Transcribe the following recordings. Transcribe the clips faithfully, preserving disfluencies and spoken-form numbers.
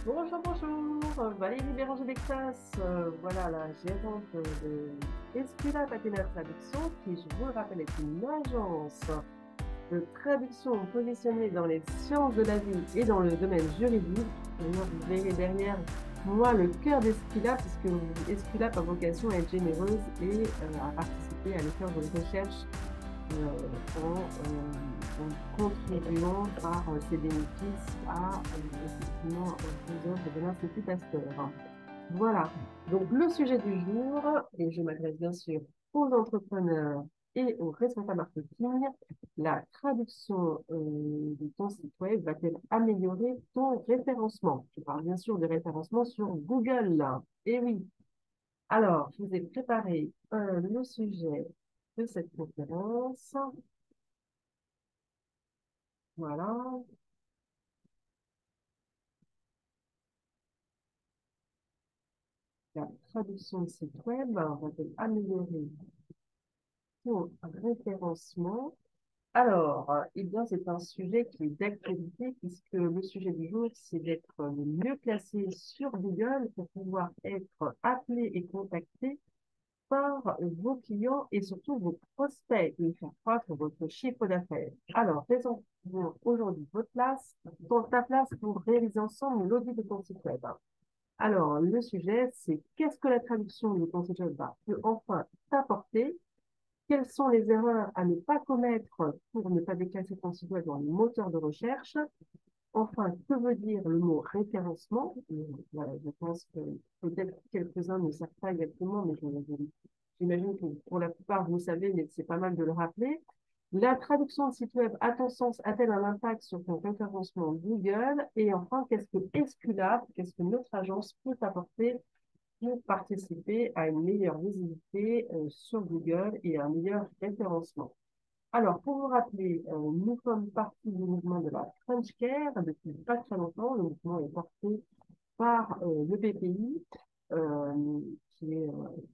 Bonjour, bonjour, Valérie Béranger d'Exas, euh, voilà la gérante de Escula Patina Traduction, qui, je vous le rappelle, est une agence de traduction positionnée dans les sciences de la vie et dans le domaine juridique. D'ailleurs, vous verrez derrière moi le cœur d'Escula, puisque Escula a vocation à être généreuse et euh, à participer à l'effort de recherche euh, en, euh, en contribuant par euh, ses bénéfices à euh, effectivement aux œuvres de l'Institut Pasteur. Voilà, donc le sujet du jour, et je m'adresse bien sûr aux entrepreneurs et aux responsables marketing, la traduction euh, de ton site web va-t-elle améliorer ton référencement? Je parle bien sûr de référencement sur Google. Et oui, alors, je vous ai préparé euh, le sujet de cette conférence. Voilà, la traduction de site web va-t-elle améliorer ton référencement? Alors, euh, eh bien, c'est un sujet qui est d'actualité puisque le sujet du jour, c'est d'être le mieux classé sur Google pour pouvoir être appelé et contacté par vos clients et surtout vos prospects et faire croître votre chiffre d'affaires. Alors, faisons aujourd'hui votre place, pour ta place pour réaliser ensemble l'audit de ton site web. Alors, le sujet, c'est qu'est-ce que la traduction de ton site web va peut enfin t'apporter? Quelles sont les erreurs à ne pas commettre pour ne pas déclasser ton site web dans les moteurs de recherche? Enfin, que veut dire le mot référencement? Et voilà, je pense que peut-être quelques-uns ne savent pas exactement, mais j'imagine que pour la plupart, vous savez, mais c'est pas mal de le rappeler. La traduction de site web, à ton sens, a-t-elle un impact sur ton référencement Google? Et enfin, qu'est-ce que Esculap, qu'est-ce que notre agence peut apporter pour participer à une meilleure visibilité euh, sur Google et à un meilleur référencement? Alors, pour vous rappeler, euh, nous sommes partis du mouvement de la French Care depuis pas très longtemps. Le mouvement est porté par euh, le B P I, euh, qui est,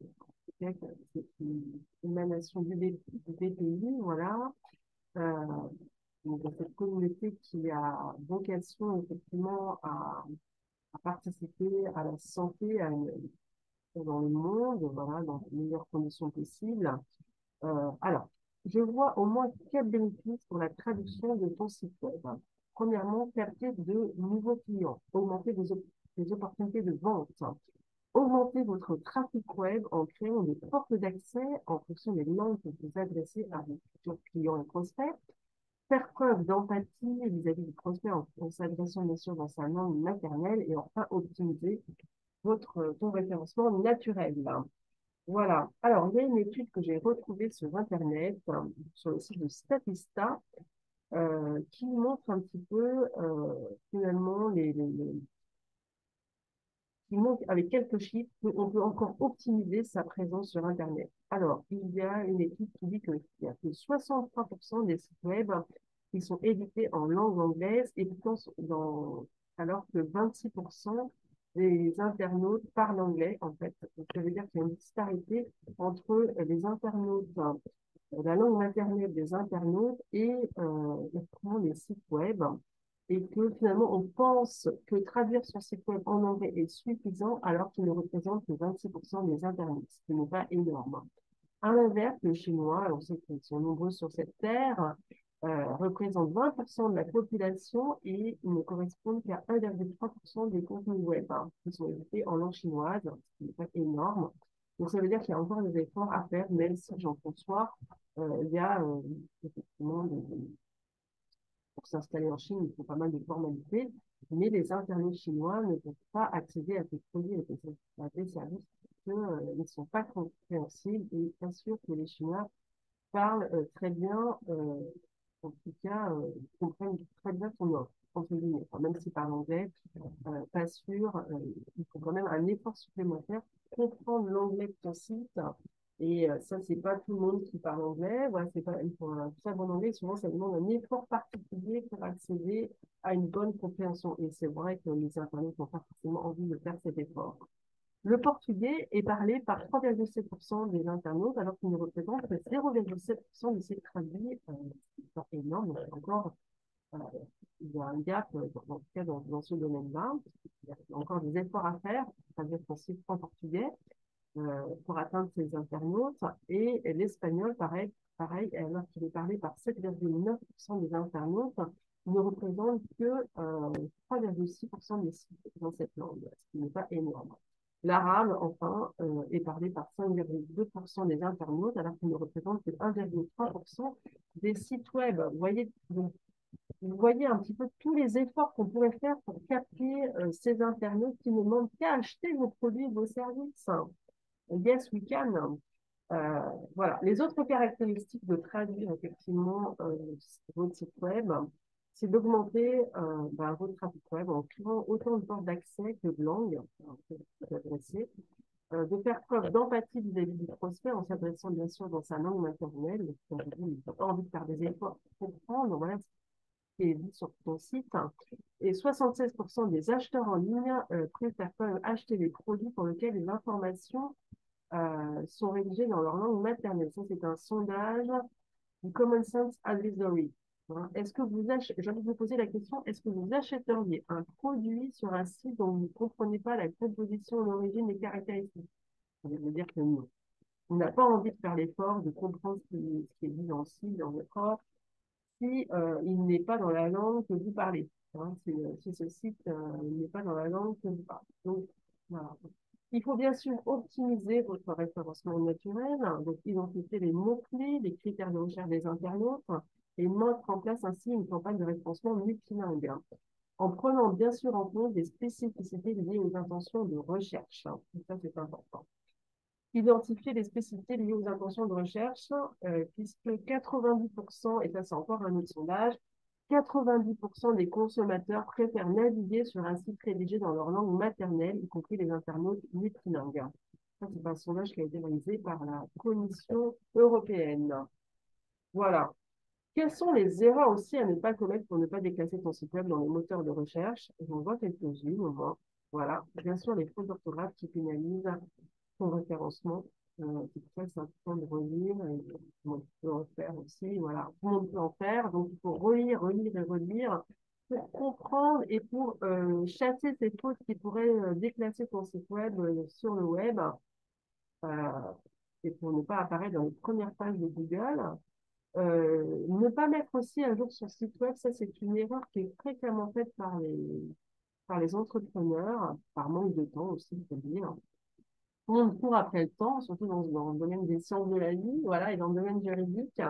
euh, c'est une émanation du, B- du B P I, voilà. Euh, donc, cette communauté qui a vocation effectivement à, à participer à la santé à une, dans le monde, voilà, dans les meilleures conditions possibles. Euh, alors, je vois au moins quatre bénéfices pour la traduction de ton site web. Premièrement, capter de nouveaux clients, augmenter des, op- des opportunités de vente, augmenter votre trafic web en créant des portes d'accès en fonction des langues que vous adressez à vos futurs clients et prospects, faire preuve d'empathie vis-à-vis du prospect en, en s'adressant bien sûr dans sa langue maternelle et enfin optimiser votre, ton référencement naturel. Voilà. Alors, il y a une étude que j'ai retrouvée sur Internet, hein, sur le site de Statista, euh, qui montre un petit peu, euh, finalement, les, les, les- qui montre avec quelques chiffres qu'on peut encore optimiser sa présence sur Internet. Alors, il y a une étude qui dit qu'il y a que soixante-trois pour cent des sites web qui sont édités en langue anglaise et pourtant dans, alors que vingt-six pour cent des internautes parlent anglais, en fait. Donc, ça veut dire qu'il y a une disparité entre les internautes, hein, la langue maternelle des internautes et euh, effectivement, les sites web. Et que finalement, on pense que traduire son site web en anglais est suffisant alors qu'il ne représente que vingt-six pour cent des internautes, ce qui n'est pas énorme. À l'inverse, le chinois, on sait qu'ils sont nombreux sur cette terre, euh, représente vingt pour cent de la population et ils ne correspondent qu'à un virgule trois pour cent des contenus web, hein, qui sont édités en langue chinoise, ce qui n'est pas énorme. Donc ça veut dire qu'il y a encore des efforts à faire, même si j'en conçois, euh, il y a euh, effectivement des, pour s'installer en Chine, il faut pas mal de formalités, mais les internautes chinois ne peuvent pas accéder à ces produits et à ces services parce qu'ils ne sont pas compréhensibles et pas sûr que les Chinois parlent euh, très bien, euh, en tout cas, euh, comprennent très bien son offre, entre guillemets. Enfin, même s'ils parlent anglais, euh, pas sûr, euh, il faut quand même un effort supplémentaire pour comprendre l'anglais de ton site. Et euh, ça, c'est pas tout le monde qui parle anglais. Voilà, c'est pas, il faut un très bon anglais. Souvent, ça demande un effort particulier pour accéder à une bonne compréhension. Et c'est vrai que les internautes n'ont pas forcément envie de faire cet effort. Le portugais est parlé par trois virgule sept pour cent des internautes, alors qu'il ne représente que zéro virgule sept pour cent de ces traduits. Euh, c'est pas énorme, donc encore, euh, il y a un gap, euh, dans, en tout cas dans, dans ce domaine-là. y a encore des efforts à faire, traduire son site en portugais, euh, pour atteindre ses internautes. Et, et l'espagnol, pareil, pareil, alors qu'il est parlé par sept virgule neuf pour cent des internautes, ne représente que euh, trois virgule six pour cent des sites dans cette langue, ce qui n'est pas énorme. L'arabe, enfin, euh, est parlé par cinq virgule deux pour cent des internautes, alors qu'il ne représente que un virgule trois pour cent des sites web. Vous voyez, donc, vous voyez un petit peu tous les efforts qu'on pourrait faire pour capter euh, ces internautes qui ne demandent qu'à acheter vos produits et vos services. Yes, we can. Euh, voilà. Les autres caractéristiques de traduire effectivement euh, votre site web, c'est d'augmenter euh, ben, votre trafic web en créant autant de portes d'accès que de langues euh, de faire preuve d'empathie vis-à-vis du prospect en s'adressant bien sûr dans sa langue maternelle. Il n'a pas envie de faire des efforts pour comprendre, voilà ce qui est dit sur ton site. Et soixante-seize pour cent des acheteurs en ligne euh, préfèrent quand même acheter les produits pour lesquels les informations euh, sont rédigées dans leur langue maternelle. Ça, c'est un sondage du Common Sense Advisory. Hein. Est-ce que vous achetez, j'ai envie de vous poser la question, est-ce que vous achèteriez un produit sur un site dont vous ne comprenez pas la composition, l'origine, les caractéristiques? Ça veut dire que non. On n'a pas envie de faire l'effort de comprendre ce qui, ce qui est dit dans le site, dans votre offre, si euh, il n'est pas dans la langue que vous parlez. Hein, si, si ce site euh, n'est pas dans la langue que vous parlez. Donc, voilà. Il faut bien sûr optimiser votre référencement naturel, donc identifier les mots-clés, les critères de recherche des internautes et mettre en place ainsi une campagne de référencement multilingue, en prenant bien sûr en compte des spécificités liées aux intentions de recherche. Ça, c'est important. Identifier les spécificités liées aux intentions de recherche, euh, puisque quatre-vingt-dix pour cent, et ça c'est encore un autre sondage, quatre-vingt-dix pour cent des consommateurs préfèrent naviguer sur un site rédigé dans leur langue maternelle, y compris les internautes multilingues. Ça, c'est un sondage qui a été réalisé par la Commission européenne. Voilà. Quelles sont les erreurs aussi à ne pas commettre pour ne pas déclasser ton site web dans les moteurs de recherche? J'en vois quelques-unes au moins. Voilà. Bien sûr, les fautes d'orthographe qui pénalisent ton référencement. Euh, c'est pour ça que c'est important de relire. Et tout le monde peut en faire aussi. Voilà. Tout le monde peut en faire. Donc, il faut relire, relire et relire pour comprendre et pour euh, chasser ces fautes qui pourraient euh, déclasser ton site web euh, sur le web euh, et pour ne pas apparaître dans les premières pages de Google. Euh, ne pas mettre aussi un jour son site web, ça c'est une erreur qui est fréquemment faite par les, par les entrepreneurs, par manque de temps aussi, il faut le dire. Tout le monde court après le temps, surtout dans, dans le domaine des sciences de la vie, voilà, et dans le domaine juridique.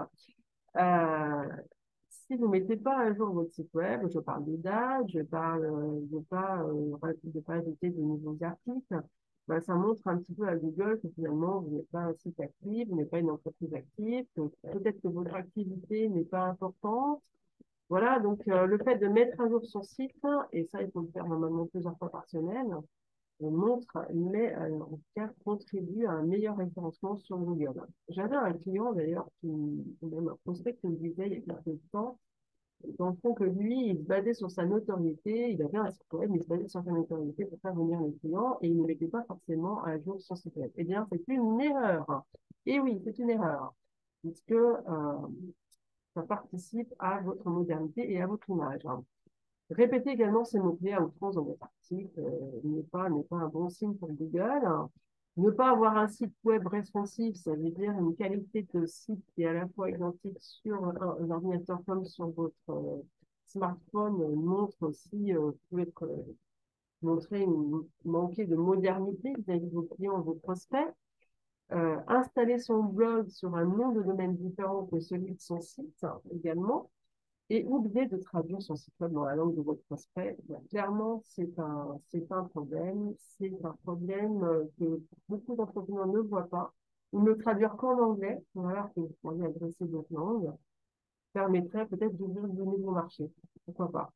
Euh, si vous ne mettez pas à jour votre site web, je parle de date, je parle euh, de pas, euh, de pas ajouter de nouveaux articles, ben, ça montre un petit peu à Google que finalement, vous n'êtes pas un site actif, vous n'êtes pas une entreprise active, que peut-être que votre activité n'est pas importante. Voilà, donc euh, le fait de mettre à jour son site, et ça, il faut le faire normalement plusieurs fois par semaine, montre, mais euh, en tout cas contribue à un meilleur référencement sur Google. J'avais un client d'ailleurs, qui, même un prospect qui me disait il y a quelques temps, dans le fond que lui, il se basait sur sa notoriété, il avait un site web, mais il se basait sur sa notoriété pour faire venir les clients et il ne mettait pas forcément à jour son site web. Eh bien, c'est une erreur. Et oui, c'est une erreur, puisque euh, ça participe à votre modernité et à votre image. Répétez également ces mots-clés à outrance dans votre article euh, n'est pas, n'est pas un bon signe pour Google. Ne pas avoir un site web responsive, ça veut dire une qualité de site qui est à la fois identique sur un, un ordinateur comme sur votre euh, smartphone, euh, montre aussi, euh, peut être euh, montrer une, manquer de modernité vis-à-vis de vos clients, vos prospects. Euh, installer son blog sur un nom de domaine différent que celui de son site également. Et oublier de traduire son site web dans la langue de votre prospect. Ben, clairement, c'est un, c'est un problème. C'est un problème euh, que beaucoup d'entrepreneurs ne voient pas. Ou ne traduire qu'en anglais, voilà, que vous pourriez adresser d'autres langues, permettrait peut-être d'ouvrir de nouveaux marchés. Pourquoi pas.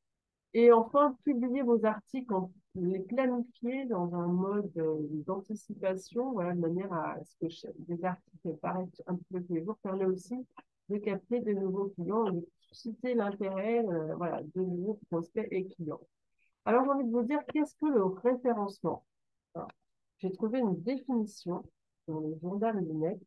Et enfin, publier vos articles, en, les planifier dans un mode euh, d'anticipation, voilà, de manière à ce que des articles paraissent un petit peu tous les jours, permet aussi de capter de nouveaux clients et de susciter l'intérêt euh, voilà, de nouveaux prospects et clients. Alors, j'ai envie de vous dire, qu'est-ce que le référencement? J'ai trouvé une définition dans le journal du net.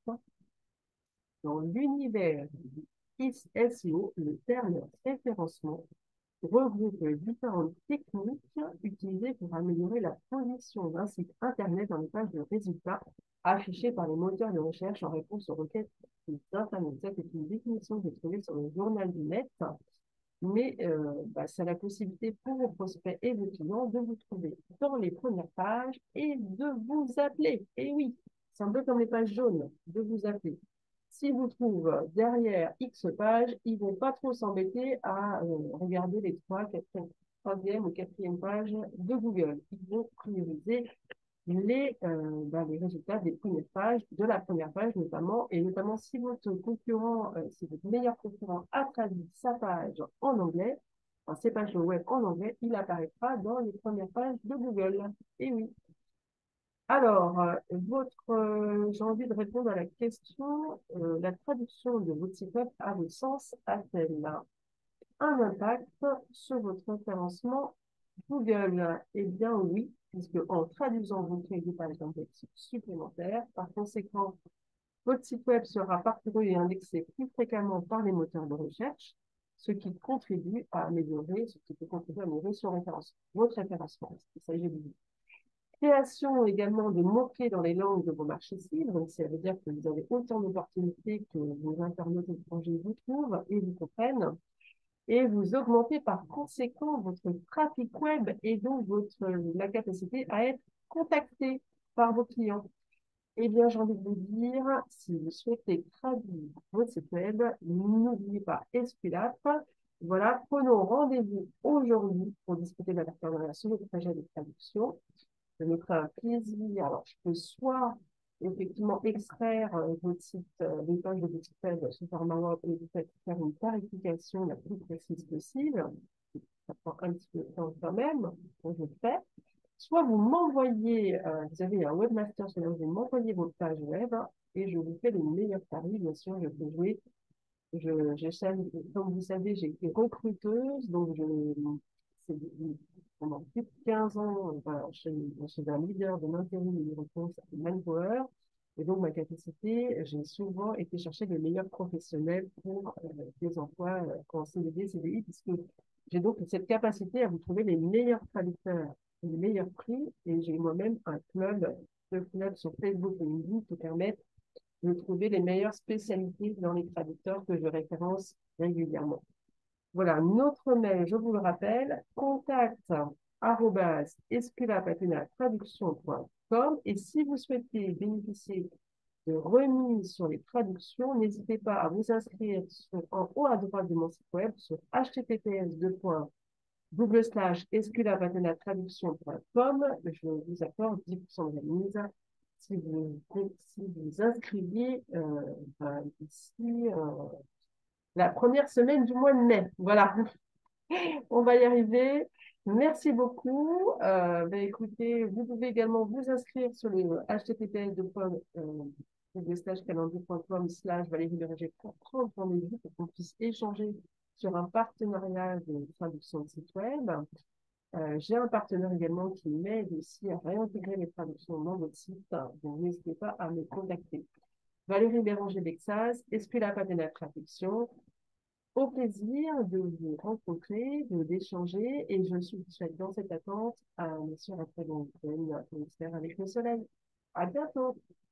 Dans l'univers du S E O, le terme référencement regroupe les différentes techniques utilisées pour améliorer la position d'un site Internet dans les pages de résultats affichées par les moteurs de recherche en réponse aux requêtes d'Internet. Ça, c'est une définition que j'ai trouvée sur le journal du net. Mais euh, bah, c'est la possibilité pour vos prospects et vos clients de vous trouver dans les premières pages et de vous appeler. Et oui, c'est un peu comme les pages jaunes, de vous appeler. S'ils vous trouvent derrière X pages, ils ne vont pas trop s'embêter à euh, regarder les trois, quatrième, troisième ou quatrième pages de Google. Ils vont prioriser les, euh, ben, les résultats des premières pages, de la première page notamment, et notamment si votre concurrent, euh, si votre meilleur concurrent a traduit sa page en anglais, enfin, ses pages web en anglais, il apparaîtra dans les premières pages de Google. Et oui. Alors, euh, votre, euh, j'ai envie de répondre à la question, euh, la traduction de votre site web à votre sens a-t-elle un impact sur votre référencement Google? Eh bien oui, puisque en traduisant, vous créez des pages d'index supplémentaires. Par conséquent, votre site web sera parcouru et indexé plus fréquemment par les moteurs de recherche, ce qui contribue à améliorer, ce qui peut contribuer à améliorer son référencement, votre référencement. Il s'agit de création également de mots-clés dans les langues de vos marchés cibles. Donc, ça veut dire que vous avez autant d'opportunités que vos internautes étrangers vous trouvent et vous comprennent. Et vous augmentez par conséquent votre trafic web et donc votre, la capacité à être contacté par vos clients. Eh bien, j'ai envie de vous dire, si vous souhaitez traduire votre site web, n'oubliez pas Esculape. Voilà, prenons rendez-vous aujourd'hui pour discuter de la partenariat sur le projet de traduction. Je me ferai un plaisir. Alors, je peux soit effectivement extraire euh, votre site, euh, les pages de votre site web sous format Word et vous faites faire une tarification la plus précise possible. Ça prend un petit peu de temps quand même, donc je le fais. Soit vous m'envoyez, euh, vous avez un webmaster sur lequel vous m'envoyez votre page web et je vous fais les meilleurs tarifs. Bien sûr, je peux jouer. Je, je, comme vous savez, j'ai été recruteuse, donc je, c'est pendant plus de quinze ans, voilà, je, je suis un leader de l'intérim et des réponses Manpower. Et donc, ma capacité, j'ai souvent été chercher les meilleurs professionnels pour euh, des emplois euh, en C D D, C D I, puisque j'ai donc cette capacité à vous trouver les meilleurs traducteurs, les meilleurs prix. Et j'ai moi-même un club, deux clubs sur Facebook et LinkedIn qui permettent de trouver les meilleures spécialités dans les traducteurs que je référence régulièrement. Voilà, notre mail, je vous le rappelle, contact arobase esculapatenatraduction point com. Et si vous souhaitez bénéficier de remises sur les traductions, n'hésitez pas à vous inscrire sur, en haut à droite de mon site web sur h t t p s deux double slash esculapatenatraduction point com. Je vous accorde dix pour cent de remise si vous, si vous inscriviez euh, ben, d'ici euh, la première semaine du mois de mai. Voilà. On va y arriver. Merci beaucoup. Euh, ben, écoutez, vous pouvez également vous inscrire sur le h t t p s slash calendrier point com slash Valérie Berger pour prendre rendez-vous pour qu'on puisse échanger sur un partenariat de traduction de site web. Euh, j'ai un partenaire également qui m'aide aussi à réintégrer les traductions dans votre site. Donc, n'hésitez pas à me contacter. Valérie Béranger d'Exas, Esculape de la traduction. Au plaisir de vous rencontrer, de d'échanger, et je suis souhaite dans cette attente à bien sûr un très bon week-end, on espère avec le soleil. À bientôt!